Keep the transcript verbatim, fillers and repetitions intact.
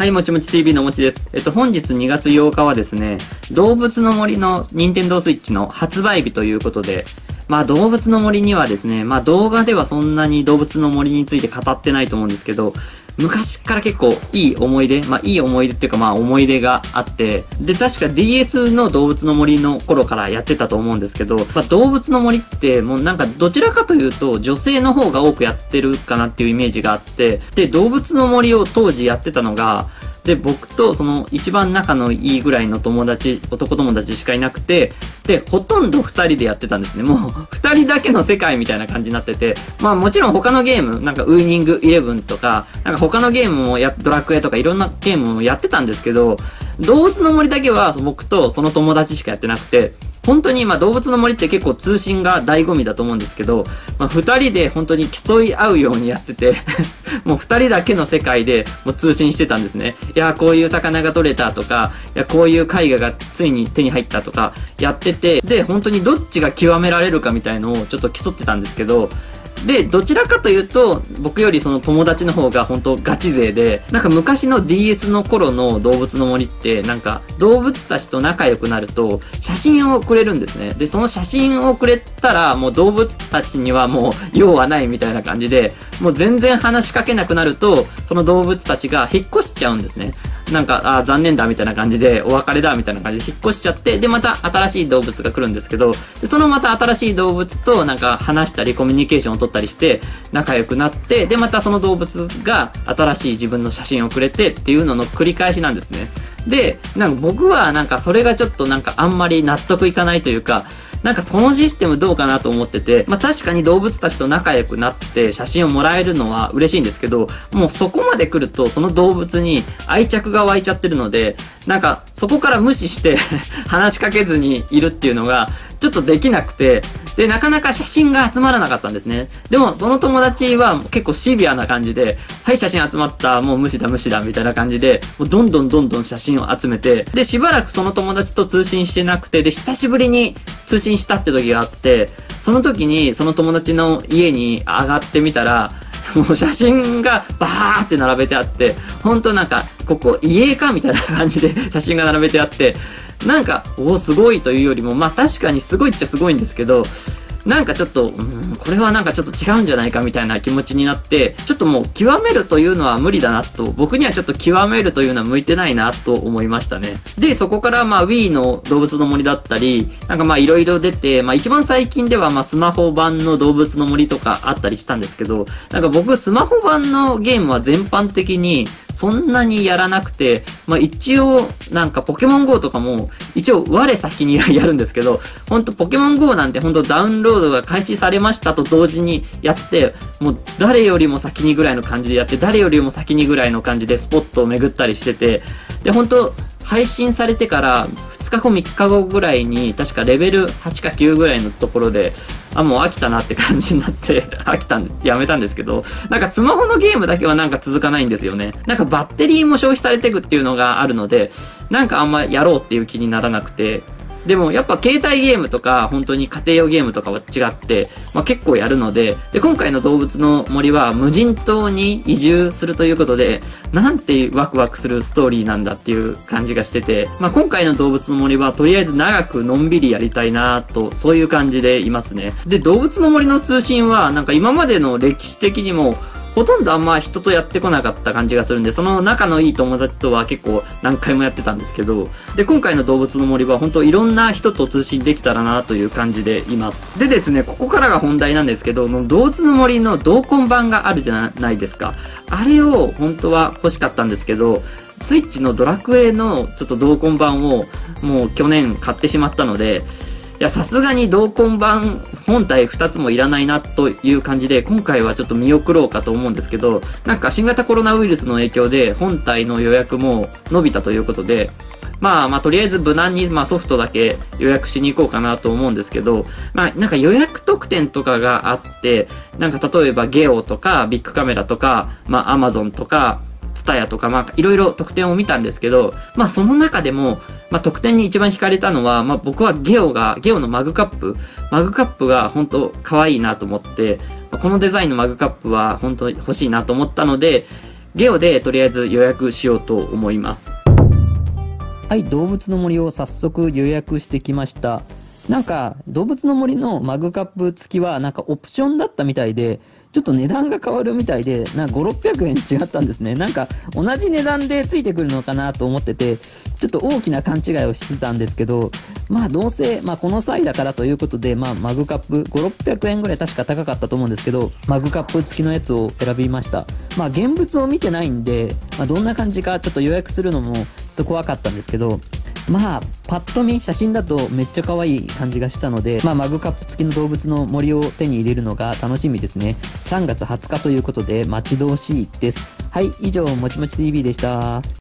はい、もちもち ティーブイ のもちです。えっと、本日にがつようかはですね、動物の森の任天堂スイッチの発売日ということで、まあ動物の森にはですね、まあ動画ではそんなに動物の森について語ってないと思うんですけど、昔から結構いい思い出、まあいい思い出っていうかまあ思い出があって、で確か ディーエス の動物の森の頃からやってたと思うんですけど、まあ動物の森ってもうなんかどちらかというと女性の方が多くやってるかなっていうイメージがあって、で動物の森を当時やってたのが、で、僕とその一番仲のいいぐらいの友達、男友達しかいなくて、で、ほとんど二人でやってたんですね。もう二人だけの世界みたいな感じになってて、まあもちろん他のゲーム、なんかウイニングイレブンとか、なんか他のゲームもや、ドラクエとかいろんなゲームもやってたんですけど、動物の森だけは僕とその友達しかやってなくて、本当にまあ動物の森って結構通信が醍醐味だと思うんですけど、まあ二人で本当に競い合うようにやっててもう二人だけの世界でもう通信してたんですね。いや、こういう魚が取れたとか、いや、こういう絵画がついに手に入ったとかやってて、で、本当にどっちが極められるかみたいのをちょっと競ってたんですけど、で、どちらかというと、僕よりその友達の方が本当ガチ勢で、なんか昔の ディーエス の頃の動物の森って、なんか動物たちと仲良くなると写真をくれるんですね。で、その写真をくれたらもう動物たちにはもう用はないみたいな感じで、もう全然話しかけなくなると、その動物たちが引っ越しちゃうんですね。なんか、ああ、残念だみたいな感じで、お別れだみたいな感じで引っ越しちゃって、で、また新しい動物が来るんですけど、でそのまた新しい動物となんか話したりコミュニケーションを取ったりして仲良くなって、で、またその動物が新しい自分の写真をくれてっていうのの繰り返しなんですね。で、なんか僕はなんかそれがちょっとなんかあんまり納得いかないというか、なんかそのシステムどうかなと思ってて、まあ確かに動物たちと仲良くなって写真をもらえるのは嬉しいんですけど、もうそこまで来るとその動物に愛着が湧いちゃってるので、なんかそこから無視して話しかけずにいるっていうのがちょっとできなくて、で、なかなか写真が集まらなかったんですね。でもその友達は結構シビアな感じで、はい、写真集まった、もう無視だ無視だみたいな感じで、もうどんどんどんどん写真を集めて、で、しばらくその友達と通信してなくて、で、久しぶりに通信したって時があって、その時にその友達の家に上がってみたら、もう写真がバーって並べてあって、ほんとなんか、ここ家かみたいな感じで写真が並べてあって、なんか、おーすごいというよりも、まあ確かにすごいっちゃすごいんですけど、なんかちょっと、うん、これはなんかちょっと違うんじゃないかみたいな気持ちになって、ちょっともう極めるというのは無理だなと、僕にはちょっと極めるというのは向いてないなと思いましたね。で、そこからまあ Wii の動物の森だったり、なんかまあいろいろ出て、まあ一番最近ではまあスマホ版の動物の森とかあったりしたんですけど、なんか僕スマホ版のゲームは全般的にそんなにやらなくて、まあ一応なんかポケモン ゴー とかも一応我先にやるんですけど、ほんとポケモン ゴー なんてほんとダウンロードが開始されましたと同時にやって、もう誰よりも先にぐらいの感じでやって、誰よりも先にぐらいの感じでスポットを巡ったりしてて、で、ほんと配信されてからふつかごみっかごぐらいに確かレベルはちかきゅうぐらいのところで、あ、もう飽きたなって感じになって飽きたんです、やめたんですけど、なんかスマホのゲームだけはなんか続かないんですよね。なんかバッテリーも消費されていくっていうのがあるので、なんかあんまやろうっていう気にならなくて、でもやっぱ携帯ゲームとか本当に家庭用ゲームとかは違って、まあ、結構やるので、で、今回の動物の森は無人島に移住するということで、なんてワクワクするストーリーなんだっていう感じがしてて、まあ、今回の動物の森はとりあえず長くのんびりやりたいなと、そういう感じでいますね。で、動物の森の通信はなんか今までの歴史的にもほとんどあんま人とやってこなかった感じがするんで、その仲のいい友達とは結構何回もやってたんですけど、で、今回の動物の森は本当いろんな人と通信できたらなという感じでいます。でですね、ここからが本題なんですけど、動物の森の同梱版があるじゃないですか。あれを本当は欲しかったんですけど、スイッチのドラクエのちょっと同梱版をもう去年買ってしまったので、いや、さすがに同梱版本体ふたつもいらないなという感じで、今回はちょっと見送ろうかと思うんですけど、なんか新型コロナウイルスの影響で本体の予約も伸びたということで、まあまあとりあえず無難にまあソフトだけ予約しに行こうかなと思うんですけど、まあなんか予約特典とかがあって、なんか例えばゲオとかビッグカメラとか、まあアマゾンとか、ツタヤとか、まあ、いろいろ特典を見たんですけど、まあ、その中でも、まあ、特典に一番惹かれたのは、まあ、僕はゲオが、ゲオのマグカップ、マグカップが本当可愛いなと思って、このデザインのマグカップは本当に欲しいなと思ったので、 ゲオでとりあえず予約しようと思います。 はい、動物の森を早速予約してきました。なんか、動物の森のマグカップ付きは、なんかオプションだったみたいで、ちょっと値段が変わるみたいで、なんかご、ろっぴゃくえん違ったんですね。なんか、同じ値段で付いてくるのかなと思ってて、ちょっと大きな勘違いをしてたんですけど、まあ、どうせ、まあ、この際だからということで、まあ、マグカップ、ご、ろっぴゃくえんぐらい確か高かったと思うんですけど、マグカップ付きのやつを選びました。まあ、現物を見てないんで、まあ、どんな感じかちょっと予約するのも、ちょっと怖かったんですけど、まあ、パッと見、写真だとめっちゃ可愛い感じがしたので、まあ、マグカップ付きの動物の森を手に入れるのが楽しみですね。さんがつはつかということで、待ち遠しいです。はい、以上、もちもち ティーブイ でした。